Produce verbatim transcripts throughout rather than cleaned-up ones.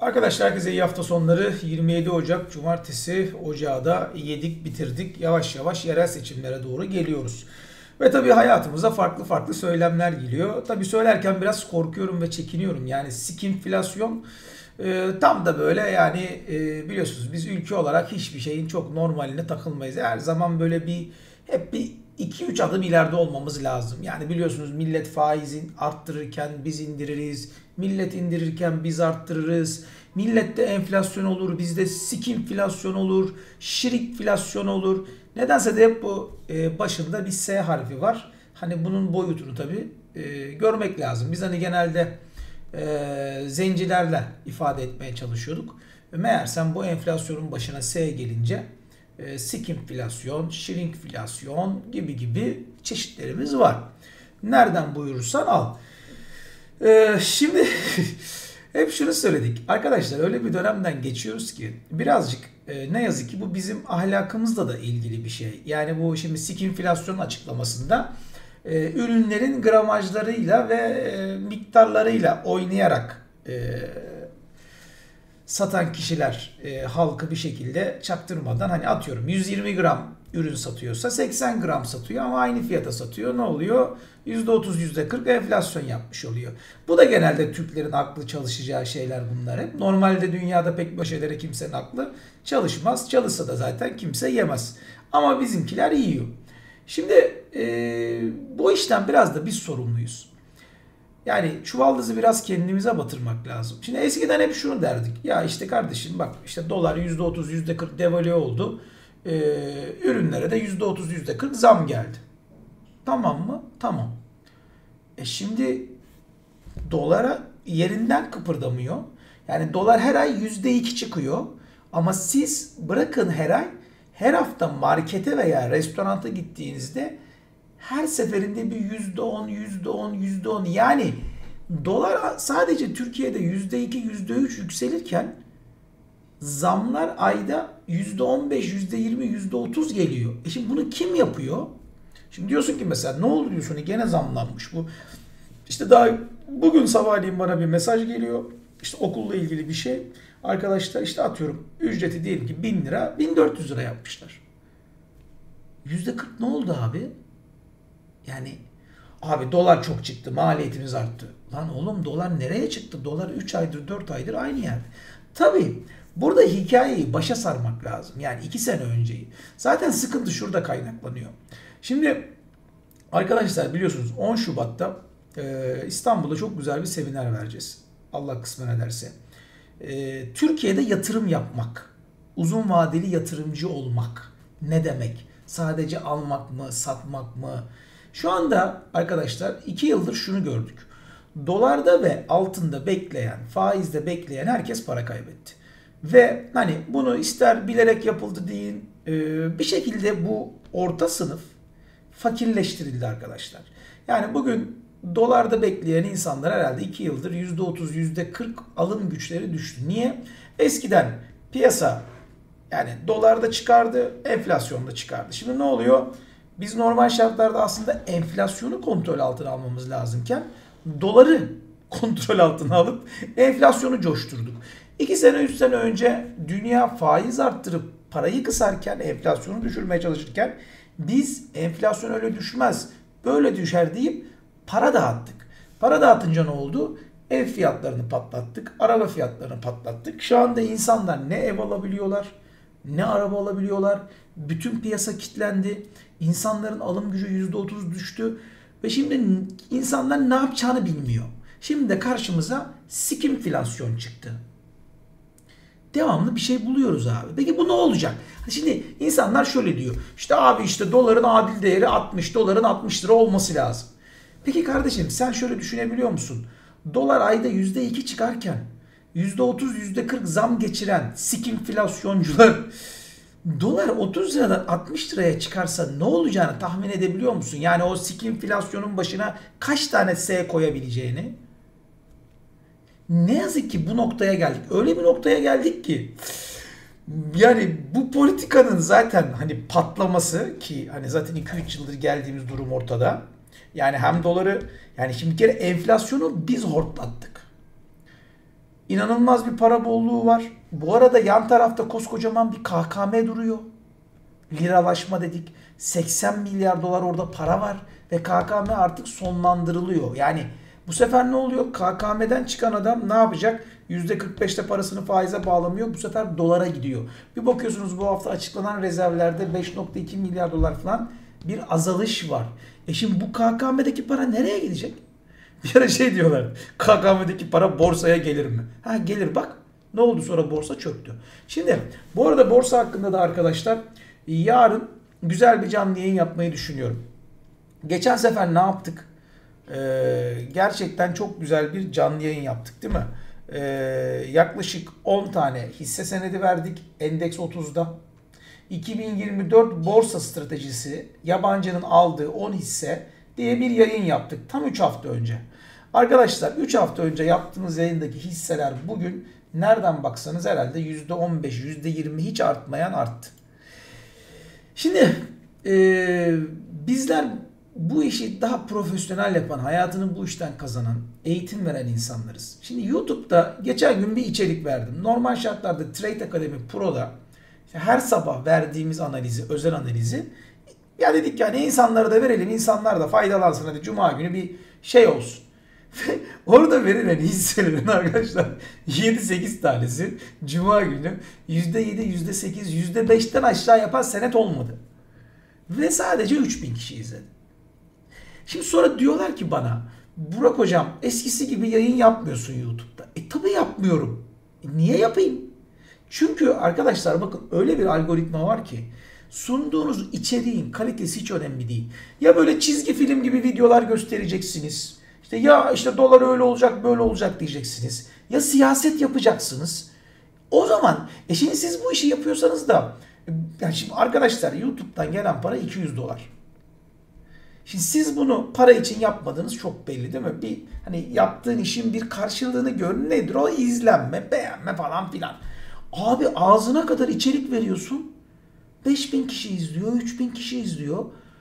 Arkadaşlar herkese iyi hafta sonları. yirmi yedi Ocak Cumartesi, Ocağı da yedik bitirdik. Yavaş yavaş yerel seçimlere doğru geliyoruz. Ve tabii hayatımıza farklı farklı söylemler geliyor. Tabii söylerken biraz korkuyorum ve çekiniyorum. Yani skinflasyon e, tam da böyle yani e, biliyorsunuz biz ülke olarak hiçbir şeyin çok normaline takılmayız. Her zaman böyle bir hep bir iki üç adım ileride olmamız lazım. Yani biliyorsunuz millet faizin arttırırken biz indiririz. Millet indirirken biz arttırırız. Millette enflasyon olur, bizde skinflasyon olur, şirikflasyon olur. Nedense de hep bu e, başında bir S harfi var. Hani bunun boyutunu tabii e, görmek lazım. Biz hani genelde e, zencilerle ifade etmeye çalışıyorduk. Meğersem bu enflasyonun başına S gelince e, skinflasyon, şirinkflasyon gibi gibi çeşitlerimiz var. Nereden buyurursan al. E, şimdi hep şunu söyledik. Arkadaşlar öyle bir dönemden geçiyoruz ki birazcık e, ne yazık ki bu bizim ahlakımızla da ilgili bir şey. Yani bu şimdi skinflasyon açıklamasında e, ürünlerin gramajlarıyla ve e, miktarlarıyla oynayarak e, satan kişiler e, halkı bir şekilde çaktırmadan hani atıyorum yüz yirmi gram ürün satıyorsa seksen gram satıyor ama aynı fiyata satıyor. Ne oluyor? yüzde otuz yüzde kırk enflasyon yapmış oluyor. Bu da genelde Türklerin aklı çalışacağı şeyler bunlar hep. Normalde dünyada pek baş edere kimsenin aklı çalışmaz. Çalışsa da zaten kimse yemez. Ama bizimkiler yiyor. Şimdi e, bu işten biraz da biz sorumluyuz. Yani çuvaldızı biraz kendimize batırmak lazım. Şimdi eskiden hep şunu derdik. Ya işte kardeşim bak işte dolar yüzde otuz yüzde kırk devalüe oldu. Ee, ürünlere de yüzde otuz yüzde kırk zam geldi. Tamam mı? Tamam. E şimdi dolara yerinden kıpırdamıyor. Yani dolar her ay yüzde iki çıkıyor. Ama siz bırakın her ay her hafta markete veya restoranta gittiğinizde her seferinde bir yüzde on, yüzde on, yüzde on yani dolar sadece Türkiye'de yüzde iki, yüzde üç yükselirken zamlar ayda yüzde on beş, yüzde yirmi, yüzde otuz geliyor. E şimdi bunu kim yapıyor? Şimdi diyorsun ki mesela ne oldu diyorsun gene zamlanmış bu. İşte daha bugün sabahleyin bana bir mesaj geliyor. İşte okulla ilgili bir şey. Arkadaşlar işte atıyorum ücreti diyelim ki bin lira, bin dört yüz lira yapmışlar. yüzde kırk ne oldu abi? Yani abi dolar çok çıktı, maliyetimiz arttı. Lan oğlum dolar nereye çıktı? Dolar üç aydır, dört aydır aynı yerde. Tabii burada hikayeyi başa sarmak lazım. Yani iki sene önceyi. Zaten sıkıntı şurada kaynaklanıyor. Şimdi arkadaşlar biliyorsunuz on Şubat'ta e, İstanbul'da çok güzel bir seminer vereceğiz. Allah kısmet ederse. E, Türkiye'de yatırım yapmak, uzun vadeli yatırımcı olmak ne demek? Sadece almak mı, satmak mı? Şu anda arkadaşlar iki yıldır şunu gördük. Dolarda ve altında bekleyen, faizde bekleyen herkes para kaybetti. Ve hani bunu ister bilerek yapıldı deyin, bir şekilde bu orta sınıf fakirleştirildi arkadaşlar. Yani bugün dolarda bekleyen insanlar herhalde iki yıldır yüzde otuz, yüzde kırk alım güçleri düştü. Niye? Eskiden piyasa yani dolarda çıkardı, enflasyonda çıkardı. Şimdi ne oluyor? Biz normal şartlarda aslında enflasyonu kontrol altına almamız lazımken doları kontrol altına alıp enflasyonu coşturduk. iki sene, üç sene önce dünya faiz arttırıp parayı kısarken, enflasyonu düşürmeye çalışırken biz enflasyon öyle düşmez, böyle düşer deyip para dağıttık. Para dağıtınca ne oldu? Ev fiyatlarını patlattık, araba fiyatlarını patlattık. Şu anda insanlar ne ev alabiliyorlar, ne araba alabiliyorlar. Bütün piyasa kilitlendi. İnsanların alım gücü yüzde otuz düştü. Ve şimdi insanlar ne yapacağını bilmiyor. Şimdi de karşımıza skinflasyon çıktı. Devamlı bir şey buluyoruz abi. Peki bu ne olacak? Şimdi insanlar şöyle diyor. İşte abi işte doların adil değeri altmış, doların altmış lira olması lazım. Peki kardeşim sen şöyle düşünebiliyor musun? Dolar ayda yüzde iki çıkarken yüzde otuz, yüzde kırk zam geçiren skinflasyoncular dolar otuz liradan altmış liraya çıkarsa ne olacağını tahmin edebiliyor musun? Yani o skinflasyonun başına kaç tane S koyabileceğini? Ne yazık ki bu noktaya geldik. Öyle bir noktaya geldik ki yani bu politikanın zaten hani patlaması ki hani zaten iki üç yıldır geldiğimiz durum ortada. Yani hem doları yani şimdi bir kere enflasyonu biz hortlattık. İnanılmaz bir para bolluğu var. Bu arada yan tarafta koskocaman bir K K M duruyor. Liralaşma dedik. seksen milyar dolar orada para var. Ve K K M artık sonlandırılıyor. Yani bu sefer ne oluyor? K K M'den çıkan adam ne yapacak? yüzde kırk beşte parasını faize bağlamıyor. Bu sefer dolara gidiyor. Bir bakıyorsunuz bu hafta açıklanan rezervlerde beş nokta iki milyar dolar falan bir azalış var. E şimdi bu K K M'deki para nereye gidecek? Bir ara şey diyorlar. K K M'deki para borsaya gelir mi? Ha gelir bak. Ne oldu sonra borsa çöktü. Şimdi bu arada borsa hakkında da arkadaşlar yarın güzel bir canlı yayın yapmayı düşünüyorum. Geçen sefer ne yaptık? Ee, gerçekten çok güzel bir canlı yayın yaptık değil mi? Ee, yaklaşık on tane hisse senedi verdik Endeks otuzda. iki bin yirmi dört borsa stratejisi yabancının aldığı on hisse diye bir yayın yaptık. Tam üç hafta önce. Arkadaşlar üç hafta önce yaptığımız yayındaki hisseler bugün nereden baksanız herhalde yüzde on beş, yüzde yirmi hiç artmayan arttı. Şimdi e, bizler bu işi daha profesyonel yapan, hayatını bu işten kazanan, eğitim veren insanlarız. Şimdi YouTube'da geçen gün bir içerik verdim. Normal şartlarda Trade Academy Pro'da işte her sabah verdiğimiz analizi, özel analizi ya dedik yani insanlara da verelim, insanlar da faydalansın. Hadi Cuma günü bir şey olsun. Orada verilen hisselerin arkadaşlar yedi sekiz tanesi Cuma günü yüzde yedi, yüzde sekiz, yüzde beşten aşağı yapan senet olmadı. Ve sadece üç bin kişi izledi. Şimdi sonra diyorlar ki bana Burak hocam eskisi gibi yayın yapmıyorsun YouTube'da. E tabi yapmıyorum. E, niye yapayım? Çünkü arkadaşlar bakın öyle bir algoritma var ki sunduğunuz içeriğin kalitesi hiç önemli değil. Ya böyle çizgi film gibi videolar göstereceksiniz. İşte ya işte dolar öyle olacak böyle olacak diyeceksiniz. Ya siyaset yapacaksınız. O zaman e şimdi siz bu işi yapıyorsanız da yani şimdi arkadaşlar YouTube'dan gelen para iki yüz dolar. Şimdi siz bunu para için yapmadığınız çok belli değil mi? Bir hani yaptığın işin bir karşılığını gör. Nedir o? İzlenme, beğenme falan filan. Abi ağzına kadar içerik veriyorsun. beş bin kişi izliyor, üç bin kişi izliyor.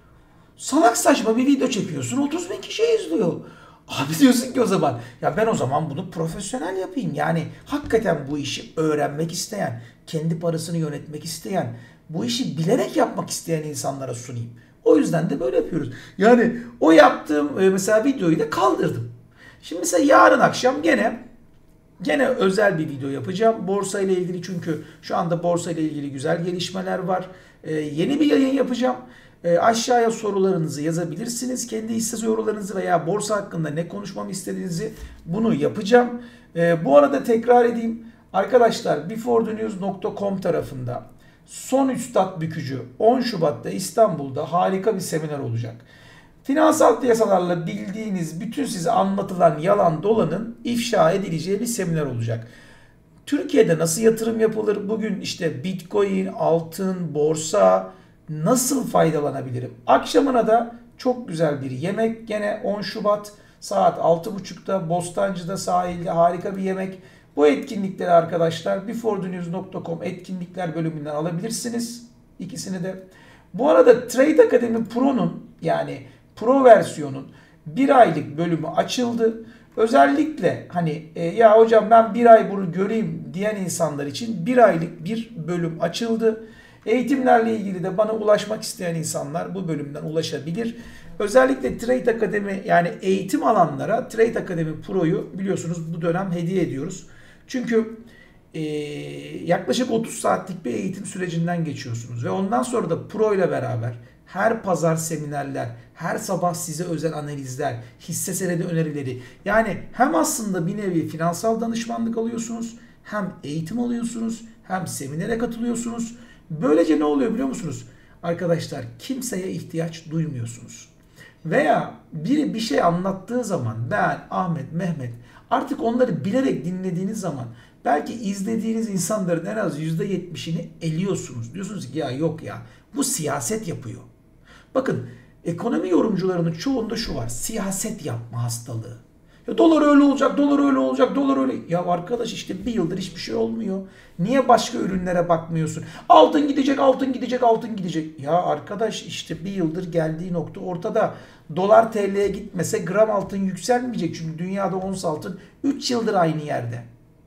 Salak saçma bir video çekiyorsun, otuz bin kişi izliyor. Abi diyorsun ki o zaman ya ben o zaman bunu profesyonel yapayım. Yani hakikaten bu işi öğrenmek isteyen, kendi parasını yönetmek isteyen, bu işi bilerek yapmak isteyen insanlara sunayım. O yüzden de böyle yapıyoruz. Yani o yaptığım mesela videoyu da kaldırdım. Şimdi mesela yarın akşam gene gene özel bir video yapacağım. Borsa ile ilgili çünkü şu anda borsa ile ilgili güzel gelişmeler var. Ee, yeni bir yayın yapacağım. Ee, aşağıya sorularınızı yazabilirsiniz. Kendi hisse sorularınızı veya borsa hakkında ne konuşmamı istediğinizi bunu yapacağım. Ee, bu arada tekrar edeyim. Arkadaşlar before the news nokta com tarafında Son Üstad Bükücü on Şubat'ta İstanbul'da harika bir seminer olacak. Finansal piyasalarla bildiğiniz bütün size anlatılan yalan dolanın ifşa edileceği bir seminer olacak. Türkiye'de nasıl yatırım yapılır? Bugün işte Bitcoin, altın, borsa nasıl faydalanabilirim? Akşamına da çok güzel bir yemek. Gene on Şubat saat altı buçukta Bostancı'da sahilde harika bir yemek. Bu etkinlikleri arkadaşlar before the news nokta com etkinlikler bölümünden alabilirsiniz. İkisini de. Bu arada Trade Academy Pro'nun yani Pro versiyonun bir aylık bölümü açıldı. Özellikle hani e, ya hocam ben bir ay bunu göreyim diyen insanlar için bir aylık bir bölüm açıldı. Eğitimlerle ilgili de bana ulaşmak isteyen insanlar bu bölümden ulaşabilir. Özellikle Trade Academy yani eğitim alanlara Trade Academy Pro'yu biliyorsunuz bu dönem hediye ediyoruz. Çünkü e, yaklaşık otuz saatlik bir eğitim sürecinden geçiyorsunuz. Ve ondan sonra da Pro ile beraber her pazar seminerler, her sabah size özel analizler, hisse senedi önerileri. Yani hem aslında bir nevi finansal danışmanlık alıyorsunuz, hem eğitim alıyorsunuz, hem seminere katılıyorsunuz. Böylece ne oluyor biliyor musunuz? Arkadaşlar kimseye ihtiyaç duymuyorsunuz. Veya biri bir şey anlattığı zaman ben, Ahmet, Mehmet artık onları bilerek dinlediğiniz zaman belki izlediğiniz insanların en az yüzde yetmişini eliyorsunuz. Diyorsunuz ki ya yok ya bu siyaset yapıyor. Bakın ekonomi yorumcularının çoğunda şu var. Siyaset yapma hastalığı. Ya dolar öyle olacak, dolar öyle olacak, dolar öyle. Ya arkadaş işte bir yıldır hiçbir şey olmuyor. Niye başka ürünlere bakmıyorsun? Altın gidecek, altın gidecek, altın gidecek. Ya arkadaş işte bir yıldır geldiği nokta ortada. Dolar T L'ye gitmese gram altın yükselmeyecek. Çünkü dünyada ons altın üç yıldır aynı yerde.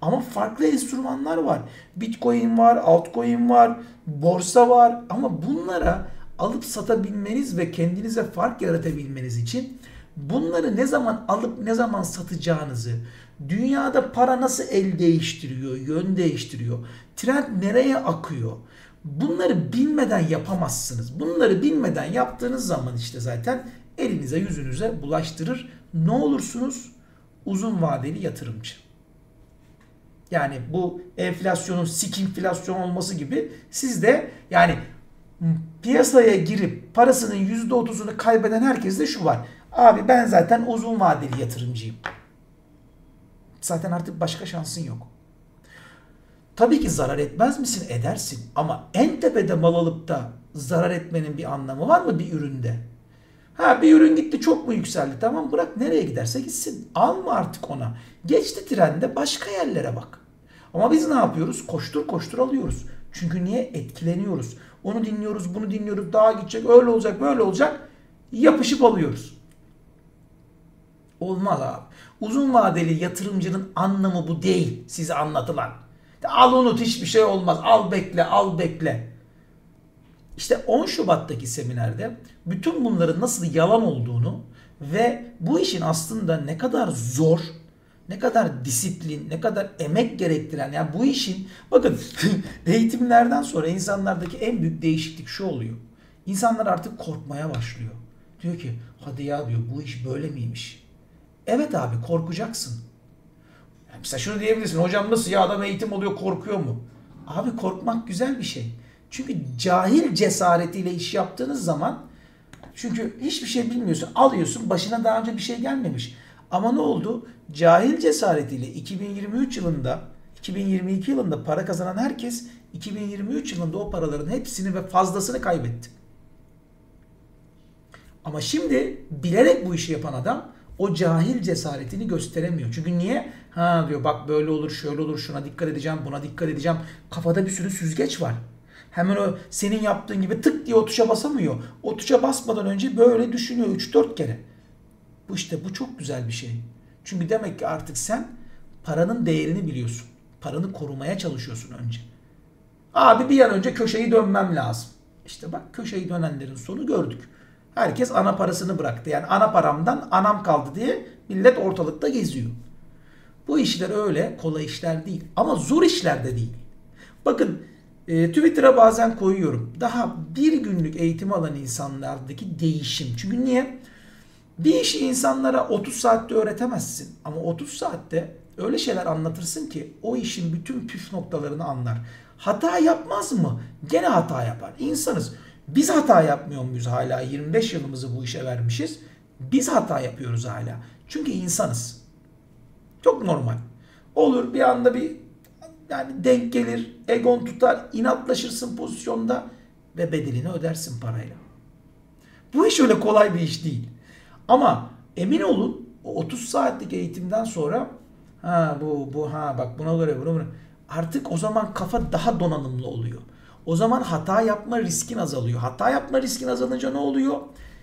Ama farklı enstrümanlar var. Bitcoin var, altcoin var, borsa var. Ama bunlara alıp satabilmeniz ve kendinize fark yaratabilmeniz için bunları ne zaman alıp ne zaman satacağınızı, dünyada para nasıl el değiştiriyor, yön değiştiriyor, trend nereye akıyor, bunları bilmeden yapamazsınız. Bunları bilmeden yaptığınız zaman işte zaten elinize yüzünüze bulaştırır. Ne olursunuz? Uzun vadeli yatırımcı. Yani bu enflasyonun sikinflasyon olması gibi siz de yani piyasaya girip parasının yüzde otuzunu kaybeden herkeste şu var. Abi ben zaten uzun vadeli yatırımcıyım. Zaten artık başka şansın yok. Tabii ki zarar etmez misin? Edersin. Ama en tepede mal alıp da zarar etmenin bir anlamı var mı bir üründe? Ha bir ürün gitti çok mu yükseldi? Tamam bırak nereye giderse gitsin. Alma artık ona. Geçti trende başka yerlere bak. Ama biz ne yapıyoruz? Koştur koştur alıyoruz. Çünkü niye? Etkileniyoruz. Onu dinliyoruz, bunu dinliyoruz. Daha gidecek, öyle olacak, böyle olacak. Yapışıp alıyoruz. Olmaz abi. Uzun vadeli yatırımcının anlamı bu değil size anlatılan. Al unut hiçbir şey olmaz. Al bekle, al bekle. İşte on Şubat'taki seminerde bütün bunların nasıl yalan olduğunu ve bu işin aslında ne kadar zor, ne kadar disiplin, ne kadar emek gerektiren, yani bu işin bakın eğitimlerden sonra insanlardaki en büyük değişiklik şu oluyor. İnsanlar artık korkmaya başlıyor. Diyor ki hadi ya diyor bu iş böyle miymiş? Evet abi korkacaksın. Yani mesela şunu diyebilirsin hocam nasıl ya adam eğitim oluyor korkuyor mu? Abi korkmak güzel bir şey. Çünkü cahil cesaretiyle iş yaptığınız zaman çünkü hiçbir şey bilmiyorsun. Alıyorsun başına daha önce bir şey gelmemiş. Ama ne oldu? Cahil cesaretiyle iki bin yirmi üç yılında iki bin yirmi iki yılında para kazanan herkes iki bin yirmi üç yılında o paraların hepsini ve fazlasını kaybetti. Ama şimdi bilerek bu işi yapan adam o cahil cesaretini gösteremiyor. Çünkü niye? Ha diyor bak böyle olur, şöyle olur, şuna dikkat edeceğim, buna dikkat edeceğim. Kafada bir sürü süzgeç var. Hemen o senin yaptığın gibi tık diye o tuşa basamıyor. O tuşa basmadan önce böyle düşünüyor üç dört kere. Bu işte bu çok güzel bir şey. Çünkü demek ki artık sen paranın değerini biliyorsun. Paranı korumaya çalışıyorsun önce. Abi bir an önce köşeyi dönmem lazım. İşte bak köşeyi dönenlerin sonu gördük. Herkes ana parasını bıraktı. Yani ana paramdan anam kaldı diye millet ortalıkta geziyor. Bu işler öyle kolay işler değil. Ama zor işler de değil. Bakın e, Twitter'a bazen koyuyorum. Daha bir günlük eğitim alan insanlardaki değişim. Çünkü niye? Bir işi insanlara otuz saatte öğretemezsin. Ama otuz saatte öyle şeyler anlatırsın ki o işin bütün püf noktalarını anlar. Hata yapmaz mı? Gene hata yapar. İnsanız. Biz hata yapmıyor muyuz hala? yirmi beş yılımızı bu işe vermişiz. Biz hata yapıyoruz hala. Çünkü insanız. Çok normal. Olur bir anda bir yani denk gelir, egon tutar, inatlaşırsın pozisyonda ve bedelini ödersin parayla. Bu iş öyle kolay bir iş değil. Ama emin olun o otuz saatlik eğitimden sonra ha bu bu ha bak buna göre buna göre artık o zaman kafa daha donanımlı oluyor. O zaman hata yapma riskin azalıyor. Hata yapma riskin azalınca ne oluyor?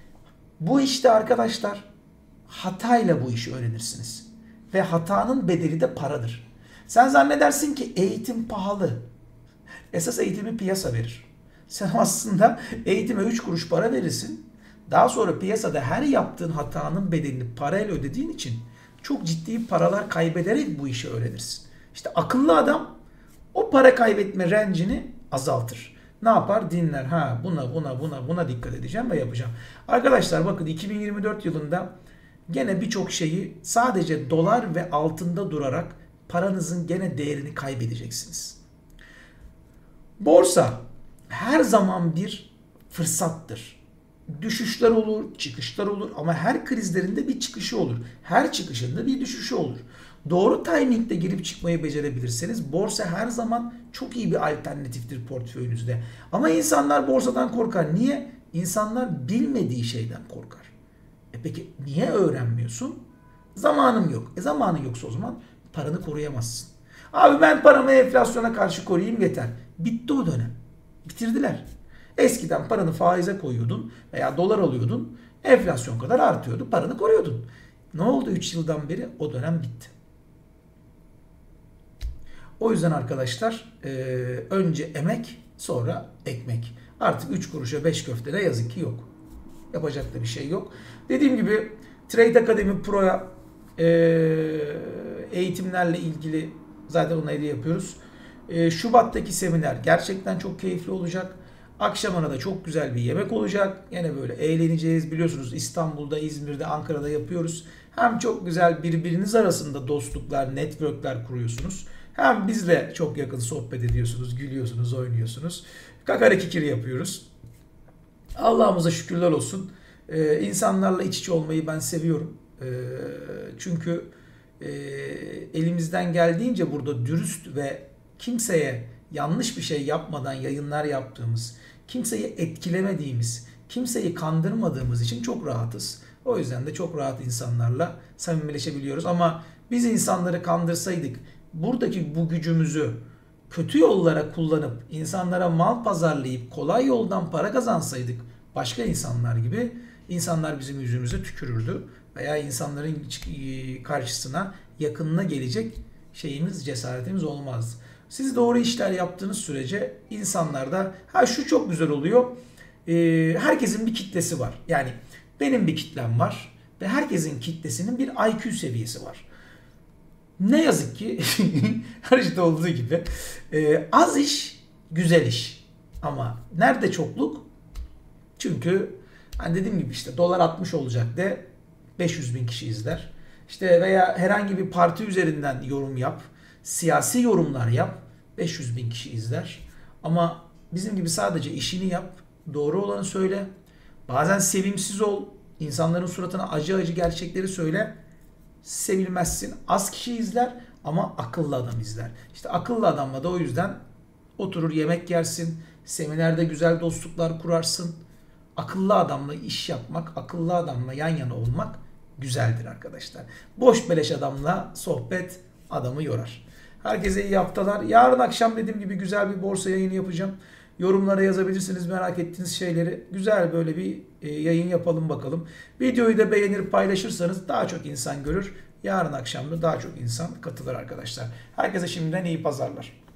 Bu işte arkadaşlar hatayla bu işi öğrenirsiniz. Ve hatanın bedeli de paradır. Sen zannedersin ki eğitim pahalı. Esas eğitimi piyasa verir. Sen aslında eğitime üç kuruş para verirsin. Daha sonra piyasada her yaptığın hatanın bedelini parayla ödediğin için çok ciddi paralar kaybederek bu işi öğrenirsin. İşte akıllı adam o para kaybetme rencini azaltır. Ne yapar? Dinler. Ha buna buna buna buna dikkat edeceğim ve yapacağım. Arkadaşlar bakın iki bin yirmi dört yılında gene birçok şeyi sadece dolar ve altında durarak paranızın gene değerini kaybedeceksiniz. Borsa her zaman bir fırsattır. Düşüşler olur, çıkışlar olur ama her krizlerinde bir çıkışı olur. Her çıkışında bir düşüşü olur. Doğru timingde girip çıkmayı becerebilirseniz borsa her zaman çok iyi bir alternatiftir portföyünüzde. Ama insanlar borsadan korkar. Niye? İnsanlar bilmediği şeyden korkar. E peki niye öğrenmiyorsun? Zamanım yok. E zamanın yoksa o zaman paranı koruyamazsın. Abi ben paramı enflasyona karşı koruyayım yeter. Bitti o dönem. Bitirdiler. Eskiden paranı faize koyuyordun veya dolar alıyordun. Enflasyon kadar artıyordu. Paranı koruyordun. Ne oldu üç yıldan beri? O dönem bitti. O yüzden arkadaşlar e, önce emek sonra ekmek. Artık üç kuruşa beş köfte ne yazık ki yok. Yapacak da bir şey yok. Dediğim gibi Trade Academy Pro'ya e, eğitimlerle ilgili zaten onları yapıyoruz. E, Şubat'taki seminer gerçekten çok keyifli olacak. Akşamına da çok güzel bir yemek olacak. Yine böyle eğleneceğiz. Biliyorsunuz İstanbul'da, İzmir'de, Ankara'da yapıyoruz. Hem çok güzel birbiriniz arasında dostluklar, networkler kuruyorsunuz. Hem bizle çok yakın sohbet ediyorsunuz, gülüyorsunuz, oynuyorsunuz. Kakara kikiri yapıyoruz. Allah'ımıza şükürler olsun. Ee, insanlarla iç içe olmayı ben seviyorum. Ee, çünkü e, elimizden geldiğince burada dürüst ve kimseye yanlış bir şey yapmadan yayınlar yaptığımız, kimseyi etkilemediğimiz, kimseyi kandırmadığımız için çok rahatız. O yüzden de çok rahat insanlarla samimileşebiliyoruz. Ama biz insanları kandırsaydık, buradaki bu gücümüzü kötü yollara kullanıp insanlara mal pazarlayıp kolay yoldan para kazansaydık başka insanlar gibi, insanlar bizim yüzümüze tükürürdü veya insanların karşısına, yakınına gelecek şeyimiz, cesaretimiz olmazdı. Siz doğru işler yaptığınız sürece insanlarda ha şu çok güzel oluyor. E, herkesin bir kitlesi var. Yani benim bir kitlem var ve herkesin kitlesinin bir I Q seviyesi var. Ne yazık ki her işte olduğu gibi e, az iş güzel iş. Ama nerede çokluk? Çünkü hani dediğim gibi işte dolar altmış olacak de beş yüz bin kişi izler. İşte veya herhangi bir parti üzerinden yorum yap. Siyasi yorumlar yap. beş yüz bin kişi izler. Ama bizim gibi sadece işini yap. Doğru olanı söyle. Bazen sevimsiz ol. İnsanların suratına acı acı gerçekleri söyle. Sevilmezsin. Az kişi izler ama akıllı adam izler. İşte akıllı adamla da o yüzden oturur yemek yersin. Seminerde güzel dostluklar kurarsın. Akıllı adamla iş yapmak, akıllı adamla yan yana olmak güzeldir arkadaşlar. Boş beleş adamla sohbet adamı yorar. Herkese iyi haftalar. Yarın akşam dediğim gibi güzel bir borsa yayını yapacağım. Yorumlara yazabilirsiniz merak ettiğiniz şeyleri. Güzel böyle bir yayın yapalım bakalım. Videoyu da beğenir paylaşırsanız daha çok insan görür. Yarın akşam da daha çok insan katılır arkadaşlar. Herkese şimdiden iyi pazarlar.